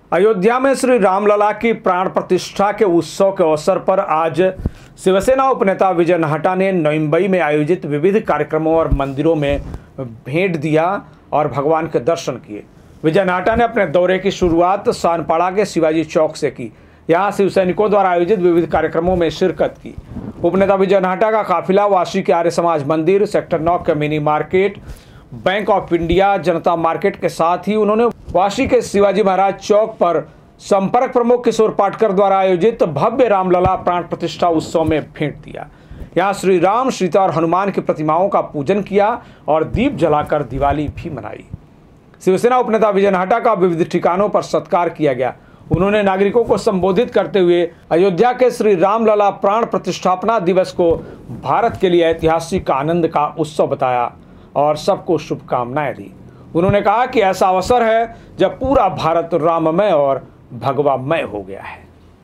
अयोध्या में श्री रामलला की प्राण प्रतिष्ठा के उत्सव के अवसर पर आज शिवसेना उपनेता विजय नाहटा ने नई मुंबई में आयोजित विविध कार्यक्रमों और मंदिरों में भेंट दिया और भगवान के दर्शन किए। विजय नाहटा ने अपने दौरे की शुरुआत सानपाड़ा के शिवाजी चौक से की। यहां शिव सैनिकों द्वारा आयोजित विविध कार्यक्रमों में शिरकत की। उपनेता विजय नाहटा का काफिला वाशी के आर्य समाज मंदिर, सेक्टर 9 के mini market, bank of India, जनता मार्केट के साथ ही उन्होंने वाशी के शिवाजी महाराज चौक पर संपर्क प्रमुख किशोर पाटकर द्वारा आयोजित भव्य रामलला प्राण प्रतिष्ठा उत्सव में भेंट दिया। यहाँ श्री राम, सीता और हनुमान की प्रतिमाओं का पूजन किया और दीप जलाकर दिवाली भी मनाई। शिवसेना उपनेता विजय नाहटा का विविध ठिकानों पर सत्कार किया गया। उन्होंने नागरिकों को संबोधित करते हुए अयोध्या के श्री रामलला प्राण प्रतिष्ठापना दिवस को भारत के लिए ऐतिहासिक आनंद का उत्सव बताया और सबको शुभकामनाएं दी। उन्होंने कहा कि ऐसा अवसर है जब पूरा भारत राममय और भगवामय हो गया है।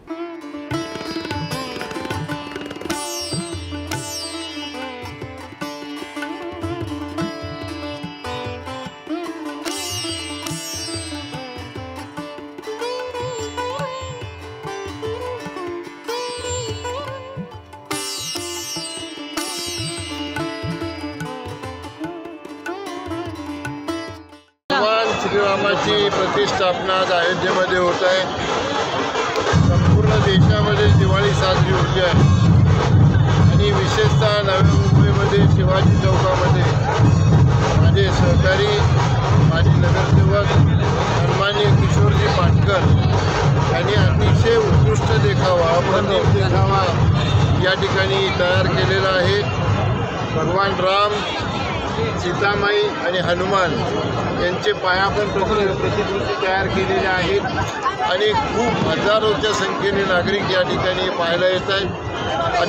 श्रीरामाची प्रतिष्ठापना आज अयोध्येमध्ये होत आहे। संपूर्ण देशामध्ये दिवाळी साजरी होते आहे आणि विशेषतः नवी मुंबईमध्ये शिवाजी चौकामध्ये माझे सहकारी, माजी नगरसेवक सन्माननीय किशोरजी पाटकर यांनी अतिशय उत्कृष्ट देखावा, अप्रतिम देखावा या ठिकाणी तयार केलेला आहे। भगवान राम, सीतामाई आणि हनुमान यांचे पायापण प्रतिकृती तयार केलेल्या आहेत आणि खूप हजारोच्या संख्येने नागरिक या ठिकाणी पाहायला येत आहेत।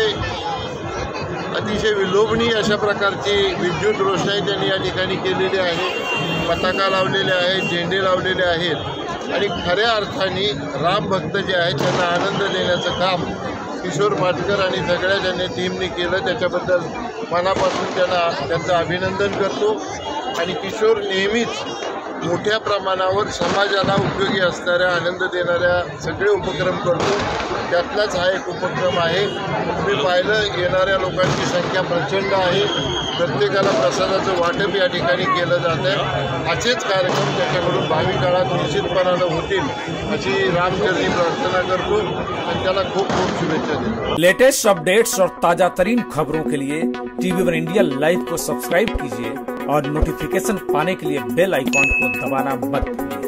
अतिशय विलोभनीय अशा प्रकारची विद्युत रोषणाई त्यांनी या ठिकाणी केलेली आहे। पताका लावलेले आहेत, झेंडे लावलेले आहेत आणि खऱ्या अर्थाने राम भक्त जे आहेत त्यांना आनंद देण्याचं काम किशोर पाटकर आणि सगळ्या ज्यांनी टीमने केलं त्याच्याबद्दल मनापासून त्यांचं अभिनंदन करतो। आणि किशोर नेहमीच मोठ्या प्रमाणावर समाजाला उपयोगी असणाऱ्या, आनंद देणाऱ्या सगळे उपक्रम करतो। त्यातलाच हा एक उपक्रम आहे। मी पाहिलं येणाऱ्या लोकांची संख्या प्रचंड आहे। प्रत्येकाला प्रसादाचं वाटप या ठिकाणी केलं जात आहे। असेच कार्यक्रम त्याच्याकडून भावी काळात निश्चितपणानं होतील अशी रामचरणी प्रार्थना करतो आणि त्याला खूप खूप शुभेच्छा देतो। लेटेस्ट अपडेट्स और ताजा तरीन खबरों के लिए TV1 इंडिया लाइव को सब्सक्राइब कीजिए और नोटिफिकेशन पाने के लिए बेल आइकॉन को दबाना मत भूलिए।